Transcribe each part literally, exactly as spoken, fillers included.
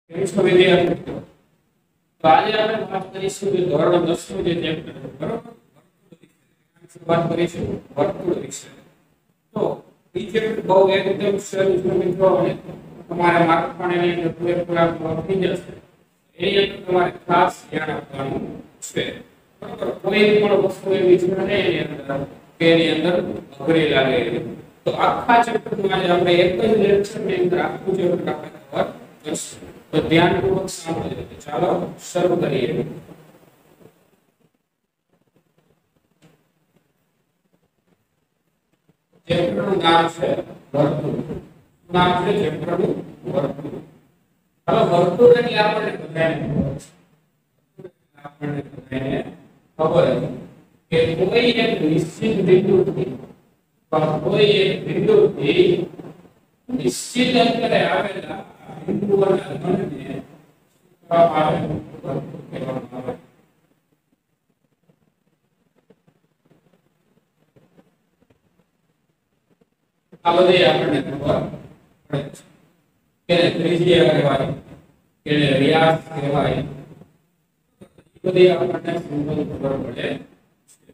કેમ છો વિદ્યાર્થી મિત્રો? તો આજે આપણે વાત કરીશું કે ધોરણ દસ નું જે ચેપ્ટર છે બરોબર, વાત કરીશું વર્તુળ વિશે. તો એ ચેપ્ટર બહુ એકદમ સરળ છે મિત્રો, અને તમારે માર્ક પણ એની અંદર પૂરેપૂરા કવર થઈ જશે. એની અંદર તમારે ખાસ ધ્યાન આપવાનું છે બરોબર. કોઈ પણ વસ્તુ એવી છે ને એની અંદર કે એની અંદર અઘરી લાગે. તો આખા ચેપ્ટરમાં આજે આપણે એક જ લેક્ચરની અંદર આખું ચેપ્ટર આપણે કવર કરશું. તો ધ્યાનપૂર્વક સાંભળજો. ચાલો શરૂ કરીએ. ચેપ્ટરનું નામ છે વર્તુળ. નામ છે ચેપ્ટરનું વર્તુળ. હવે વર્તુળ એટલે આપણને બધાને ખબર છે. આપણને બધાને ખબર છે કે કોઈ એક નિશ્ચિત બિંદુથી કોઈ એક બિંદુથી નિશ્ચિત અંતરે આવેલા બિંદુઓના ગણને આવે વર્તુળ કહેવામાં આવે. આ બધી આપણને ખબર પડે છે. કેને ત્રિજ્યા કહેવાય, કેને વ્યાસ કહેવાય, એ બધી આપણને સિમ્પલ ખબર પડે છે.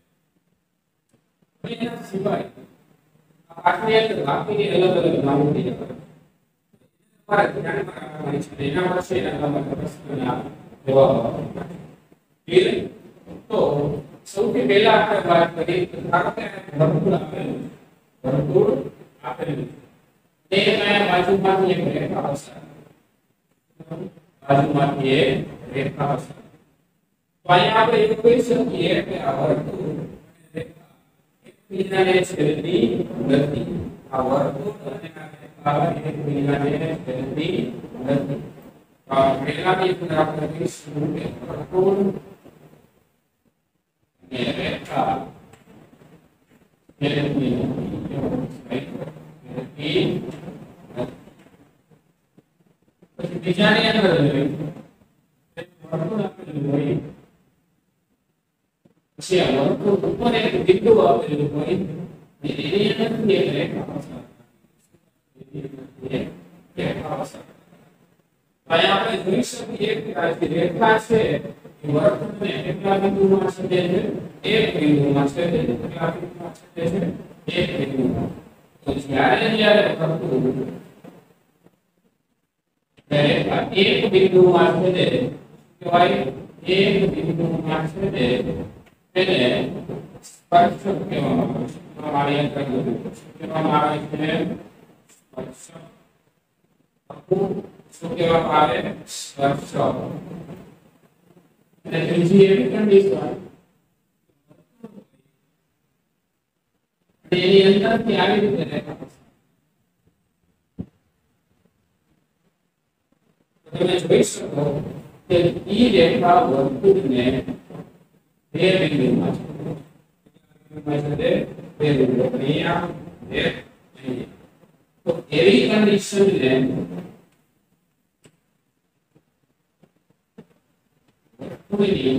એના સિવાય આટલી એક બાકીની અલગ અલગ માહિતી છે. તમારે ધ્યાનમાં રાખવાની છે. એના પછી એના તમારા પ્રશ્નના જવાબ આપવાના છે. તો સૌથી પહેલા આપણે વાત કરીએ તો ધારો કે વર્તુળ આપેલું છે. વર્તુળ આપેલું છે. તેના બાજુમાંથી એક રેખા પસાર બાજુમાંથી એક રેખા પસાર. તો અહીંયા આપણે એવું કહી શકીએ કે આ વર્તુળ રેખા એકબીજાને છેદતી નથી. આ વર્તુળ અને આ રેખા એકબીજાને છેદતી નથી. આ પહેલાની અંદર આપણે કહીશું કે વર્તુળ અને રેખા છેદતી નથી. પછી બીજાની અંદર જોઈએ વર્તુળ આપેલું હોય, પછી આ વર્તુળ ઉપર એક બિંદુ આપેલું હોય, એની અંદરથી એક રેખા પસાર રેખા પસાર. અહીંયા આપણે જોઈ શકીએ કે આ જે રેખા છે એ વર્તુળને કેટલા બિંદુમાં છેદે છે? એક બિંદુમાં છેદે છે. કેટલા બિંદુમાં છેદે છે? એક બિંદુમાં. તો જ્યારે જ્યારે વર્તુળ રેખા એક બિંદુમાં છેદે કહેવાય, એક બિંદુમાં છેદે તેને સ્પર્શક કહેવામાં આવે છે. તમારી અંદર કહેવામાં આવે છે સ્પર્શક. શું કહેવામાં આવે? સ્પર્શક. અને ત્રીજી એવી કન્ડિશન એની અંદરથી આવી રીતે રેખા પસાર. તમે જોઈ શકો કે ઈ રેખા વર્તુળને બે બિંદુમાં છે. બે બિંદુ અહીંયા એક અહીંયા. તો એવી કન્ડિશન ને વર્તુળની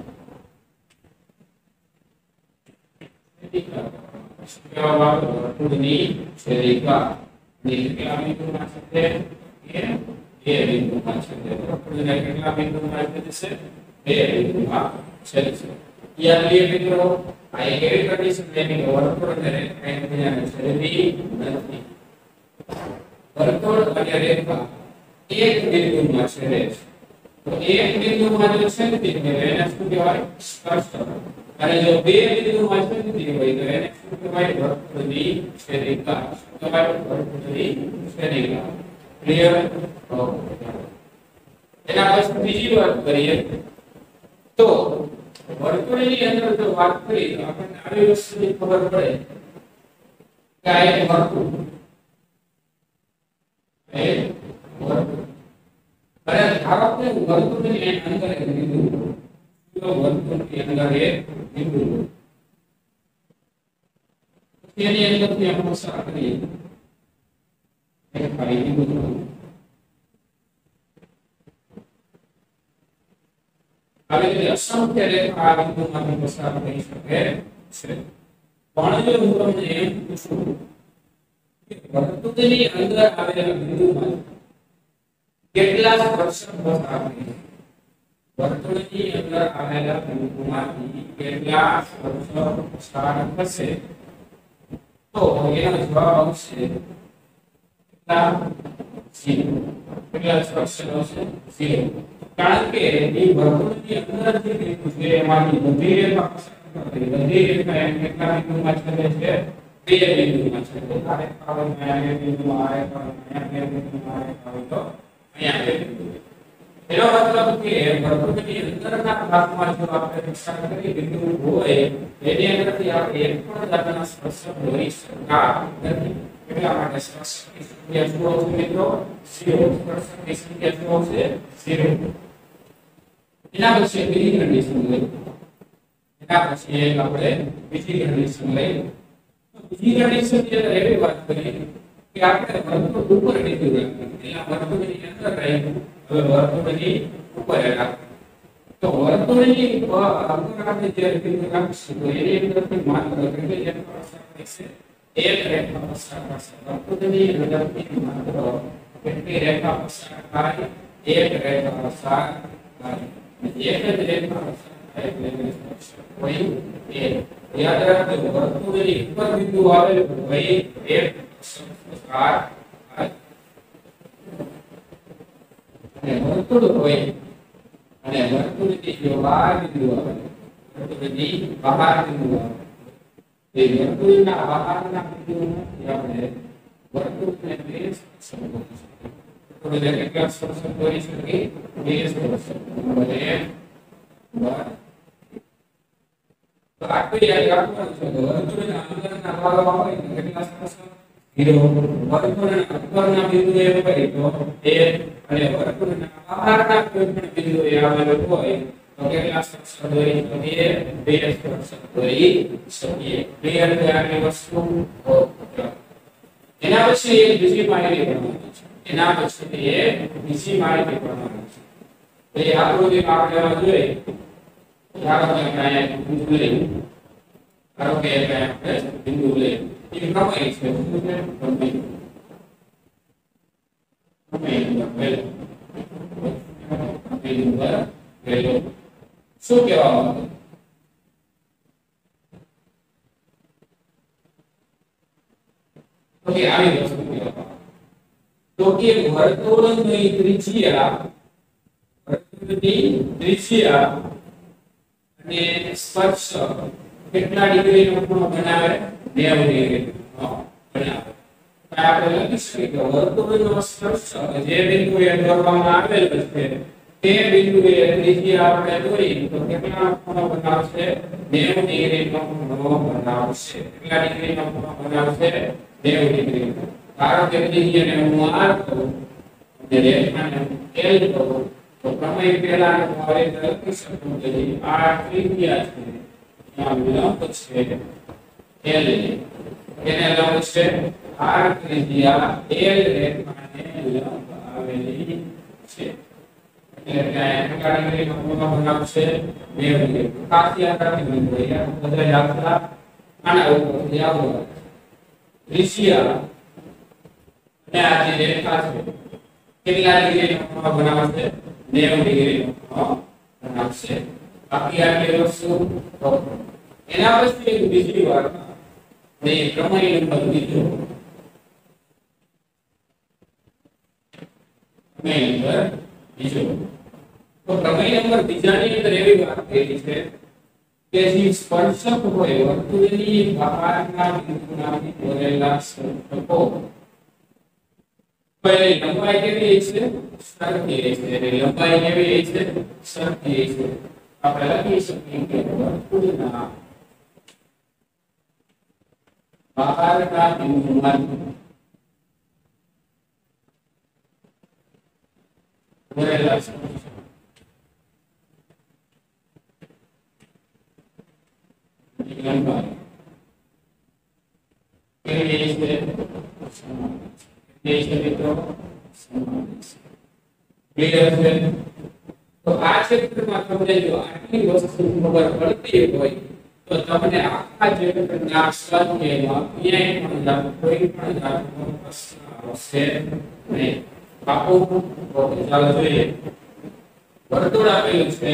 વર્તુળની છેદિકા કેટલા બિંદુમાં છે? બે બિંદુમાં છે. વર્તુળને કેટલા બિંદુમાં છેદશે? બે બિંદુમાં છેદશે. યાદ લઈએ મિત્રો, આ એક એવી કન્ડિશન છે કે વર્તુળ અને રેખા એકબીજાને છેદતી નથી. વર્તુળ અને રેખા એક બિંદુમાં છેદે છે. તો એક બિંદુમાં જો છેદતી હોય એને શું કહેવાય? સ્પર્શક. અને જો બે બિંદુમાં છેદતી હોય તો એને શું કહેવાય? વર્તુળની છેદિકા. શું કહેવાય? વર્તુળની છેદિકા. ક્લિયર? એના પછી બીજી વાત કરીએ તો વર્તુળની અંદર જો વાત કરીએ તો આપણને આવી વસ્તુની ખબર પડે કે આ એક વર્તુળ એક વર્તુળ. અને ધારો કે વર્તુળની અંદર એક બિંદુ, તો વર્તુળની અંદર એક બિંદુ તેની અંદરથી આપણે પસાર કરીએ એક ભાઈ બિંદુ. આવી રીતે અસંખ્ય રેખા આ બિંદુમાંથી પસાર થઈ શકે છે. પણ જો હું તમને એમ પૂછું કે વર્તુળની અંદર આવેલા બિંદુમાં કેટલા સ્પર્શક પસાર થાય છે વર્તુળની અંદર આવેલા બિંદુમાંથી કેટલા સ્પર્શક પસાર થશે તો એનો જવાબ આવશે કેટલા ઝીરો કેટલા સ્પર્શક આવશે ઝીરો કારણ કે એ વર્તુળની અંદર જે બિંદુ છે એમાંથી બધી રેખા પસાર કરી બધી રેખા એમ કેટલા બિંદુમાં છેદે છે બે બિંદુમાં છેદે આ રેખા હોય અહીંયા બે બિંદુ આ રેખા હોય અહીંયા બે બિંદુ આ રેખા હોય તો અહીંયા બે બિંદુ એનો મતલબ કે વર્તુળની અંદરના ભાગમાં જો આપણે પસાર કરી બિંદુ હોય એની અંદરથી આપણે એક પણ જાતના સ્પર્શક દોરી શકતા નથી એટલા માટે સ્પર્શકની સંખ્યા શું આવશે મિત્રો ઝીરો સ્પર્શકની સંખ્યા શું આવશે ઝીરો એના પછી બીજી કન્ડિશન લઈ એના પછી એક આપણે બીજી કન્ડિશન લઈ બીજી કન્ડિશન ની અંદર એવી વાત કરી કે આપણે વર્તુળ ઉપર લીધું રાખવું એટલે વર્તુળની અંદર રહી હવે વર્તુળની ઉપર રાખવું તો વર્તુળની અંદર આપણે જે રીતે રાખશું તો એની અંદરથી માત્ર કેટલી રેખા પસાર થશે એક રેખા પસાર થશે વર્તુળની અંદરથી માત્ર કેટલી રેખા પસાર થાય એક રેખા પસાર થાય એક જ રેખા પસાર થાય એટલે કોઈ એક યાદ રાખજો વર્તુળની ઉપર બિંદુ આવેલ હોય એક પસાર થાય અને વર્તુળ હોય અને વર્તુળની જો બહાર બિંદુ આવે વર્તુળની બહાર બિંદુ આવે એ વર્તુળના બહારના બિંદુમાંથી આપણે વર્તુળને બે સ્પર્શક દોરી શકીએ વર્તુળને કેટલા સ્પર્શક દોરી શકીએ બે સ્પર્શક નંબર એક નંબર તો આટલું યાદ રાખવાનું છે વર્તુળના અંદરના ભાગમાં હોય તો કેટલા સ્પર્શક ઝીરો વર્તુળના ઉપરના બિંદુએ હોય તો એક અને વર્તુળના બહારના કોઈ પણ બિંદુએ આવેલો હોય તો કેટલા સ્પર્શક દોરી શકીએ બે સ્પર્શક દોરી શકીએ ક્લિયર છે આની વસ્તુ એના પછી એક બીજી માહિતી પ્રમાણે છે એના પછી એક બીજી માહિતી પ્રમાણે છે એ આકૃતિ આપણે જોઈએ ધારો કે અહીંયા બિંદુ લઈ ધારો કે આપણે બિંદુ લઈ એ પ્રમાણે છે શું છે શું કહેવામાં આવે તો કે આવી વસ્તુ કહેવામાં તો કે વર્તુળની ત્રિજ્યા વર્તુળની ત્રિજ્યા અને સ્પર્શક કેટલા ડિગ્રીનો ખૂણો બનાવે નેવું ડિગ્રી બનાવે આપણે લખી શકીએ કે વર્તુળનો સ્પર્શક જે બિંદુએ દોરવામાં આવેલ છે તે બિંદુએ ત્રિજ્યા આપણે દોરી તો કેટલા ખૂણો બનાવશે નેવું ડિગ્રીનો ખૂણો બનાવશે કેટલા ડિગ્રીનો ખૂણો બનાવશે નેવું ડિગ્રી ધારો કે ત્રિજ્યાને હું r કહું અને રેખાને l કહું તો પ્રમેય પહેલા હું આ રીતે લખી શકું કે આ ત્રિજ્યા છે ત્યાં લંબ છે l એને લંબ છે r ત્રિજ્યા l રેખાને લંબ આવેલી છે એટલે ત્યાં કેટલા ડિગ્રીનો ખૂણો બનાવશે નેવું ડિગ્રી ખાસ યાદ રાખી લેજો બધા દાખલા આના ઉપરથી આવવા ત્રિજ્યા અને આ જે રેખા છે કેટલા ડિગ્રીનો ખૂણો બનાવશે નેવું ડિગ્રીનો ખૂણો બનાવશે બાકી આટલી વસ્તુ એના પછી એક બીજી વાત ને પ્રમેય નંબર બીજો પ્રમેય નંબર બીજો તો પ્રમેય નંબર બીજાની અંદર એવી વાત કરેલી છે કે જે સ્પર્શક હોય વર્તુળની બહારના બિંદુમાંથી દોરેલા સ્પર્શકો પહેલી લંબાઈ કેવી છે સરખી છે લંબાઈ કેવી છે સરખી છે આપણે લખી શકીએ કે વર્તુળના બહારના બિંદુમાંથી દોરેલા સ્પર્શકો લંબાઈ કેવી છે ये है મિત્રો ક્લિયર છે તો આ ક્ષેત્રમાં તમને જો આટલી વસ્તુ ખબર પડતી હોય તો તમને આખા ક્ષેત્રના સ્વાધ્યાયમાં ક્યાંય પણ જાત કોઈ પણ જાતનો પ્રશ્ન આવશે નહીં આખું ચાલો જોઈએ વર્તુળ આપેલું છે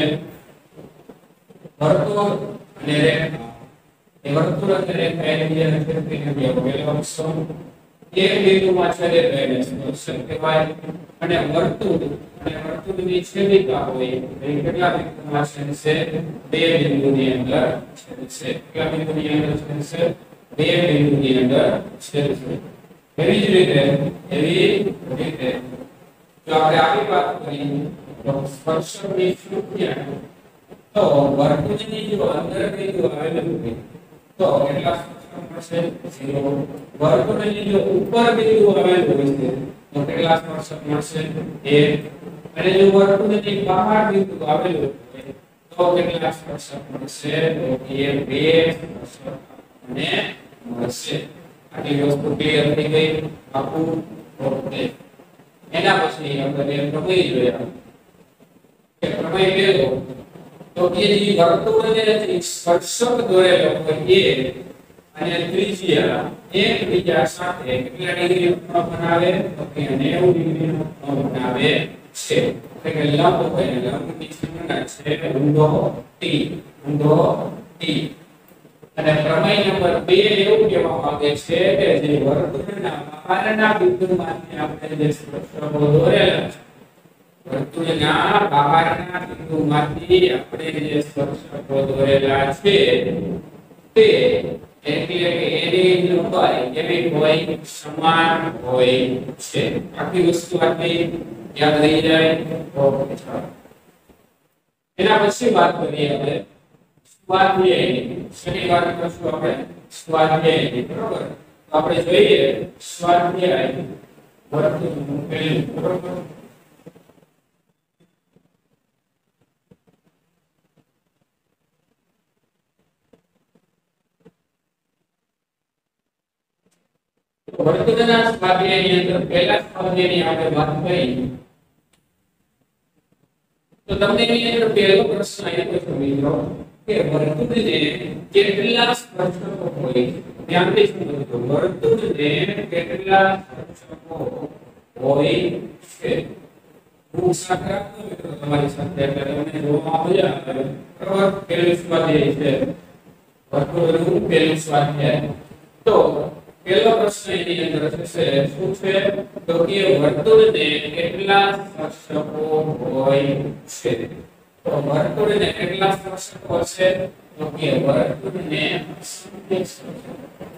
વર્તુળ અને રેખા એ વર્તુળ અને રેખા એકબીજાને છેદીને બે પહેલો અક્ષર એક બિંદુમાં છેદે તો એને સ્પર્શક કહેવાય અને વર્તુળ અને વર્તુળની છેદિકા હોય એ કેટલા બિંદુમાં છેદશે બે બિંદુની અંદર છેદશે કેટલા બિંદુની અંદર છેદશે બે બિંદુની અંદર છેદશે એવી જ રીતે એવી રીતે જો આપણે આવી વાત કરીએ તો સ્પર્શકની સંખ્યા તો વર્તુળની જો અંદર બિંદુ આવેલું હોય તો કેટલા સ્પર્શક મળશે શૂન્ય વર્તુળની જો ઉપર બિંદુ આવેલું હોય તો કેટલા સ્પર્શક મળશે એક અને જો વર્તુળની બહાર બિંદુ આવેલું હોય તો કેટલા સ્પર્શક મળશે તો એ બે સ્પર્શક અને મળશે આટલી વસ્તુ ક્લિયર થઈ ગઈ આખું ઓકે એના પછી આપણે પ્રમેય જોયા કે પ્રમેય કેવો તો કે જે વર્તુળને સ્પર્શક દોરેલો હોય એ અને ત્રિજ્યા એકબીજા સાથે કેટલા ડિગ્રીનો ખૂણો બનાવે તો કે નેવું ડિગ્રીનો ખૂણો બનાવે છે એટલે કે લંબ હોય લંબની સંજ્ઞા છે ઊંધો ટી ઊંધો ટી અને પ્રમેય નંબર બે એવું કહેવા માંગે છે કે જે વર્તુળના બહારના બિંદુમાંથી આપણે જે સ્પર્શકો દોરેલા છે વર્તુળના બહારના બિંદુમાંથી આપણે જે સ્પર્શકો દોરેલા છે તે એટલે કે એની લંબાઈ કેવી હોય સમાન હોય છે આખી વસ્તુ આપણી યાદ રહી જાય ઓકે ચાલો એના પછી વાત કરીએ આપણે સ્વાધ્યાય શેની વાત કરશું આપણે સ્વાધ્યાય બરોબર તો આપણે જોઈએ સ્વાધ્યાય વર્તુળનું પહેલું બરોબર વર્તુળના સ્વાધ્યાયની અંદર પહેલા સ્વાધ્યાયની આપણે વાત કરી તો તમને એની અંદર પહેલો પ્રશ્ન આવ્યો છે મિત્રો કે વર્તુળને કેટલા સ્પર્શકો હોય ધ્યાનથી સમજો વર્તુળને કેટલા સ્પર્શકો હોય છે હું સાથે રાખતો મિત્રો તમારી સાથે એટલે તમને જોવામાં મજા આવે બરાબર પહેલું સ્વાધ્યાય છે વર્તુળનું પહેલું સ્વાધ્યાય તો પહેલો પ્રશ્ન એની અંદર છે શું છે તો કે વર્તુળને કેટલા સ્પર્શકો હોય છે તો વર્તુળને કેટલા સ્પર્શકો છે તો કે વર્તુળને અસંખ્ય સ્પર્શકો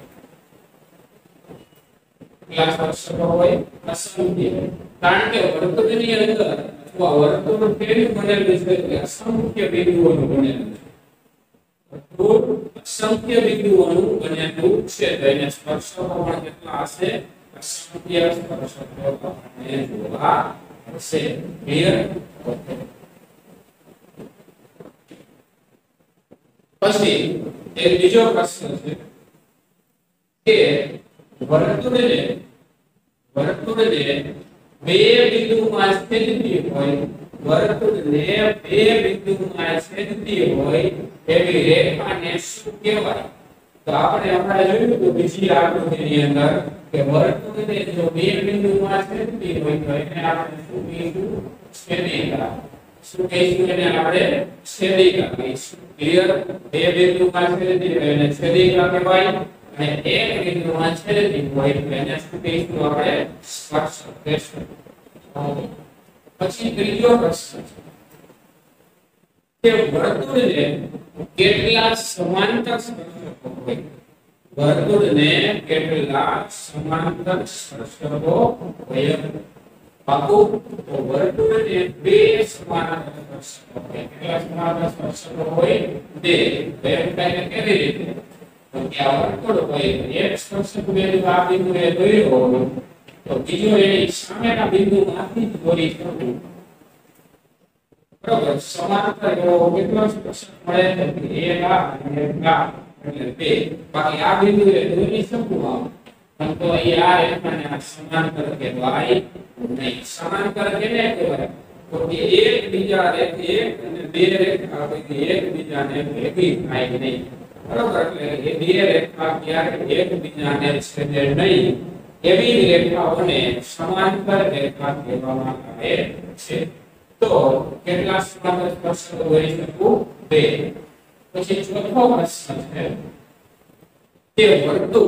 કેટલા સ્પર્શકો હોય અસંખ્ય કારણ કે વર્તુળની અંદર અથવા વર્તુળ કેવું બનેલું છે કે અસંખ્ય બિંદુઓનું બનેલું છે વર્તુળ અસંખ્ય બિંદુઓનું બનેલું છે તો એને સ્પર્શકો પણ કેટલા હશે અસંખ્ય સ્પર્શકો આપણને જોવા મળશે ક્લિયર ઓકે પછી એક બીજો પ્રશ્ન છે કે વર્તુળને વર્તુળને બે બિંદુમાં છેદતી હોય વર્તુળને બે બિંદુમાં છેદતી હોય એવી રેખાને શું કહેવાય તો આપણે હમણાં જોયું તો બીજી આકૃતિની અંદર કે વર્તુળને જો બે બિંદુમાં છેદતી હોય તો એને આપણે શું કહીશું છેદિકા શું કહીશું એને આપણે છેદિકા કહીશું ક્લિયર બે બિંદુમાં છેદતી હોય એને છેદિકા કહેવાય અને એક બિંદુમાં છેદતી હોય તો એને શું કહીશું આપણે સ્પર્શક કહીશું પછી ત્રીજો પ્રશ્ન છે કે વર્તુળને કેટલા સમાંતર સ્પર્શકો હોય વર્તુળને કેટલા સમાંતર સ્પર્શકો હોય પાકું તો વર્તુળને બે સમાંતર સ્પર્શકો હોય કેટલા સમાંતર સ્પર્શકો હોય બે બે એટલે કેવી રીતે તો કે આ વર્તુળ હોય એક સ્પર્શક બિંદુ આ બિંદુએ દોર્યો હોય તો બીજો એની સામેના બિંદુમાંથી દોરી શકું બરોબર સમાંતર એવો કેટલો સ્પર્શક મળે તો એક આ અને એક આ એટલે બે બાકી આ બિંદુએ દોરી શકું આમ તો અહીં આ રેખાને આ સમાંતર કહેવાય નહીં સમાંતર કેને કહેવાય તો કે એક બીજા રેખા એક અને બે રેખા પૈકી એક બીજાને ભેગી થાય નહીં બરોબર એટલે એ બે રેખા ક્યારે એક બીજાને છેદે નહીં એવી જ રેખાઓને સમાંતર રેખા કહેવામાં આવે છે. તો કેટલા સમાંતર સ્પર્શકો દોરી શકું? બે. પછી ચોથો પ્રશ્ન છે તે વર્તુળ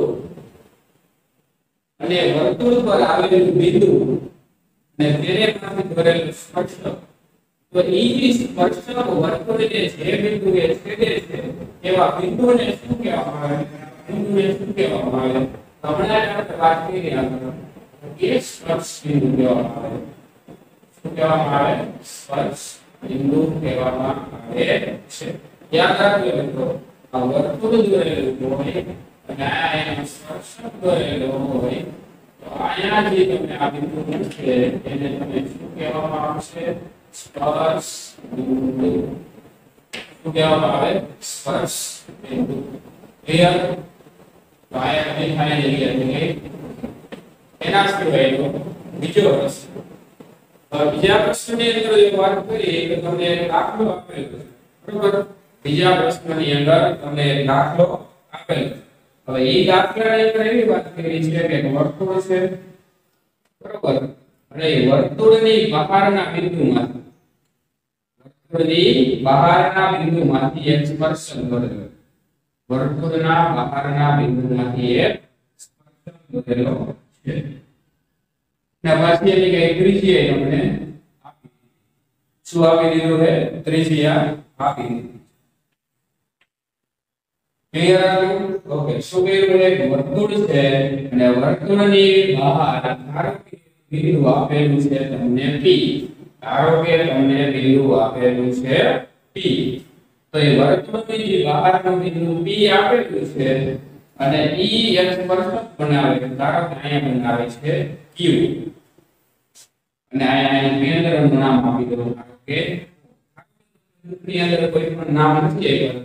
અને વર્તુળ પર આવેલું બિંદુ અને તેને માંથી દોરેલું સ્પર્શક, તો એ જે સ્પર્શક વર્તુળને જે બિંદુએ છેદે છે એવા બિંદુને શું કહેવામાં આવે? બિંદુને શું કહેવામાં આવે? હમણાં જ આપણે વાત કરી રહ્યા હતા કે સ્પર્શ બિંદુ કહેવામાં આવે. શું કહેવામાં આવે? સ્પર્શ બિંદુ કહેવામાં આવે છે. યાદ રાખજો મિત્રો, આ વર્તુળ દોરેલું હોય અને આ એનો સ્પર્શક દોરેલો હોય તો અહીંયા જે તમને આ બિંદુ મળશે એને તમે શું કહેવામાં આવશે? સ્પર્શ બિંદુ. શું કહેવામાં આવે? સ્પર્શ બિંદુ. ક્લિયર? તો આયા દેખાય છે એના સિવાયનો બીજો પ્રશ્ન. બીજા પ્રશ્નની અંદર જો વાત કરીએ તો તમને દાખલો આપેલો છે, બરોબર? બીજા પ્રશ્નની અંદર તમને દાખલો આપેલો છે. હવે એ દાખલાની અંદર એવી વાત કરી છે કે વર્તુળ છે, બરોબર? અને એ વર્તુળની બહારના બિંદુમાંથી વર્તુળની બહારના બિંદુમાંથી એક સ્પર્શક દોરેલો. વર્તુળના બહારના બિંદુમાંથી એક સ્પર્શક દોરેલો છે. ને પછી એની કઈ ત્રિજ્યા તમને આપી. શું આપી દીધું છે? ત્રિજ્યા આપી દીધી. ક્લિયર આવ્યું? ઓકે. શું કર્યું છે? વર્તુળ છે અને વર્તુળની બહાર ધારો કે બિંદુ આપેલું છે તમને P. ધારો કે તમને બિંદુ આપેલું છે P. તો એ વર્તુળની જે બહારનું બિંદુ P આપેલું છે અને ઈ એક સ્પર્શક બનાવે. ધારો કે અહીંયા બનાવે છે Q અને અહીંયા કેન્દ્રનું નામ આપી દો. ધારો કે ની અંદર કોઈ પણ નામ નથી આપ્યું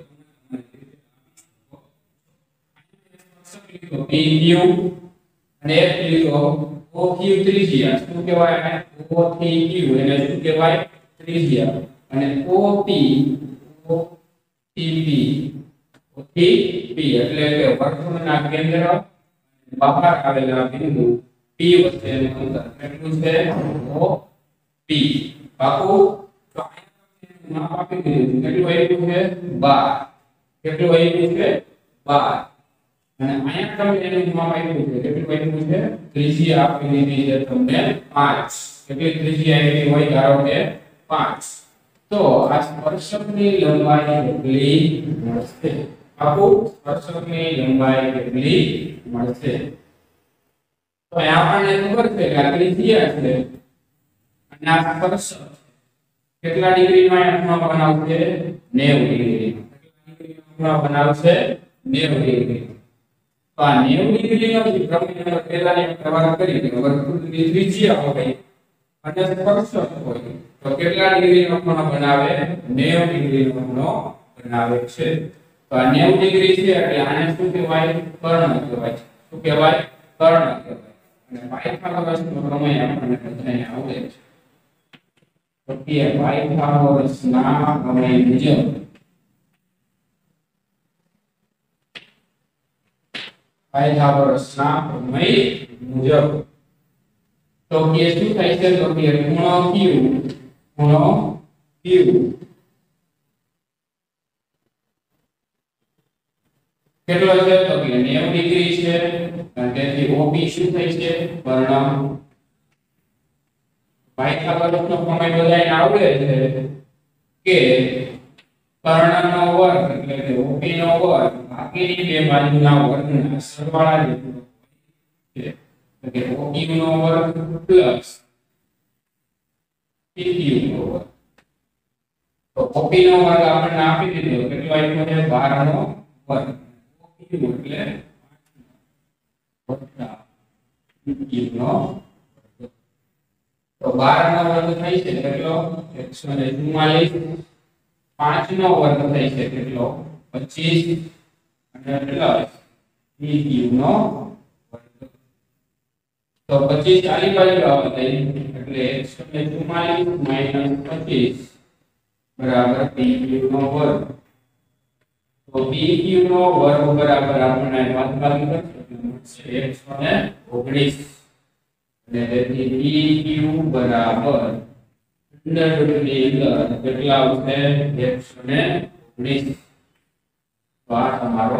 P Q અને એક લીધો O Q ત્રિજ્યા. શું કહેવાય? O થી Q એને શું કહેવાય? ત્રિજ્યા. અને O P O થી P O થી P એટલે કે વર્તુળના કેન્દ્ર બહાર આવેલા બિંદુ P વચ્ચેનું અંતર કેટલું છે? O P. પાકું? તો અહીંયા નામ આપી દીધું. કેટલું આપ્યું છે? બાર. કેટલું આપ્યું છે? બાર. અને અહીંયા તમને એનું નામ આપ્યું છે. કેટલું આપ્યું છે? ત્રિજ્યા આપી દીધી છે તમને પાંચ. કેટલી ત્રિજ્યા આપી હોય? ધારો કે પાંચ. તો આ સ્પર્શકની લંબાઈ કેટલી મળશે? પાકું? સ્પર્શકની લંબાઈ કેટલી મળશે? તો આપણને ખબર છે કે આ ત્રિજ્યા છે અને આ સ્પર્શક કેટલા ડિગ્રીનો ખૂણો બનાવશે? નેવું ડિગ્રી. કેટલા ડિગ્રીનો ખૂણો બનાવશે? નેવું ડિગ્રી. તો આ નેવું ડિગ્રીનો જે પ્રમેય પહેલાની આપણે વાત કરી કે વર્તુળની ત્રિજ્યા હોય અને સ્પર્શક હોય તો કેટલા ડિગ્રીનો ખૂણો બનાવે? નેવું ડિગ્રીનો ખૂણો બનાવે છે. તો આ નેવું ડિગ્રી છે એટલે આને શું કહેવાય? કર્ણ કહેવાય. શું કહેવાય? કર્ણ કહેવાય. અને પાયથાગોરસનો પ્રમેય આપણને બધાને આવડે છે. તો કે પાયથાગોરસના પ્રમેય મુજબ પાયથાગોરસના પ્રમેય મુજબ તો કે શું થાય છે? તો કે ખૂણો Q ખૂણો Q કેટલો છે? તો કે નેવું ડિગ્રી છે. અને તેથી O P શું થાય છે? કર્ણ. પાયથાગોરસનો પ્રમેય બધાને આવડે છે કે કર્ણનો વર્ગ એટલે કે O P નો વર્ગ બાકીની બે બાજુના વર્ગના સરવાળા જેટલો છે. એટલે કે O Q નો વર્ગ પ્લસ P Q નો વર્ગ. તો O P નો વર્ગ આપણને આપી દીધો. કેટલો આપ્યો છે? બાર નો વર્ગ. O Q એટલે વત્તા P Q નો વર્ગ. તો બાર નો વર્ગ થાય છે કેટલો? એકસો ચુમ્માલીસ. પાંચ નો વર્ગ થાય છે કેટલો? પચીસ. અને પ્લસ P Q નો વર્ગ. તો પચીસ આની બાજુ આવે એટલે એકસો ચુમ્માલીસ માઈનસ પચીસ બરાબર P Q નો વર્ગ. તો P Q નો વર્ગ બરાબર આપણે બાદબાકી કરશું છે એકસો ઓગણીસ અને તેથી pq બરાબર અંડર રૂટની અંદર કેટલા આવશે એકસો ઓગણીસ તો આ તમારો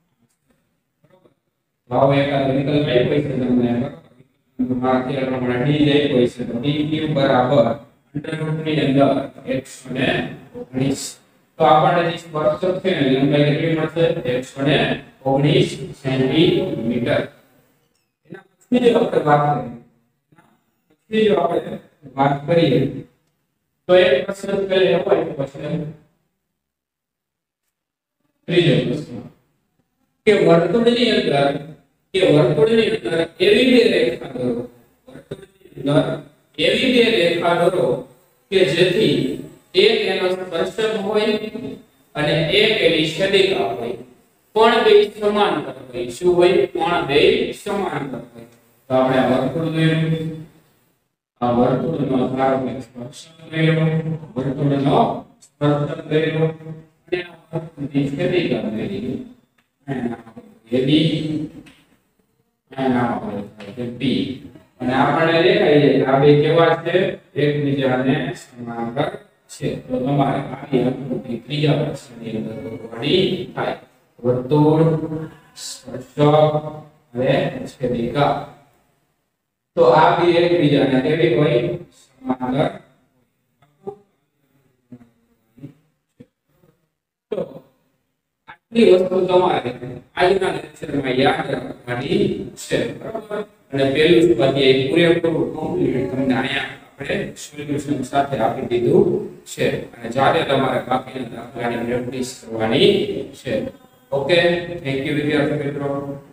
ભાવ એકાદ વિકલ્પ આપ્યો છે તમને બરાબર માથી પ્રમાણે ડી આપ્યો છે તો pq બરાબર અંડર રૂટની અંદર એકસો ઓગણીસ તો આપણને જે સ્પર્શક છે ને લંબાઈ કેટલી મળશે એકસો ઓગણીસ સેન્ટીમીટર એના પછી જો આપણે વાત કરીએ પછી જો આપણે વાત કરીએ તો એક પ્રશ્ન પહેલે એવો હોય પ્રશ્ન ત્રીજો પ્રશ્ન કે વર્તુળની અંદર કે વર્તુળની અંદર એવી બે રેખા દોરો વર્તુળની અંદર એવી બે રેખા દોરો કે જેથી એક એનો સ્પર્શક હોય અને એક એની છેદિકા હોય કોણ બે સમાંતર હોય શું હોય કોણ બે સમાંતર હોય તો આપણે આ વર્તુળ દોર્યું આ વર્તુળનો ધારો કે સ્પર્શક દોર્યો વર્તુળનો સ્પર્શક દોર્યો અને આ વર્તુળની છેદિકા દોરી એબી અને આ બી અને આપણને દેખાય છે આ બે કેવા છે એકબીજાને સમાંતર છે તો તમારે આવી આકૃતિ ત્રીજા પ્રશ્નની અંદર દોરવાની થાય વર્તુળ સ્પર્શક અને છેદિકા તો આ બે એકબીજાને કેવી હોય સમાંતર તો આટલી વસ્તુ તમારે આજના લેક્ચરમાં યાદ રાખવાની છે બરાબર અને પહેલું સ્વાધ્યાય પૂરેપૂરું કમ્પ્લીટ તમને અહીંયા આપણે સોલ્યુશન સાથે આપી દીધું છે અને જ્યારે તમારે બાકીના દાખલાની પ્રેક્ટિસ કરવાની છે ઓકે થેન્ક યુ વિદ્યાર્થી મિત્રો